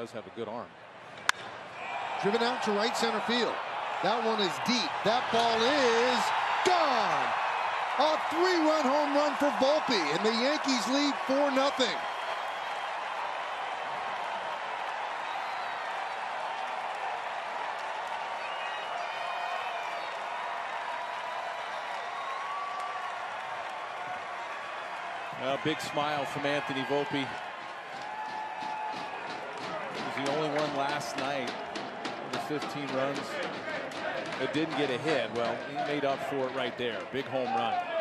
Does have a good arm. Driven out to right center field. That one is deep. That ball is gone. A 3-run home run for Volpe, and the Yankees lead 4-0. A big smile from Anthony Volpe. He was the only one last night with 15 runs that didn't get a hit. Well, he made up for it right there. Big home run.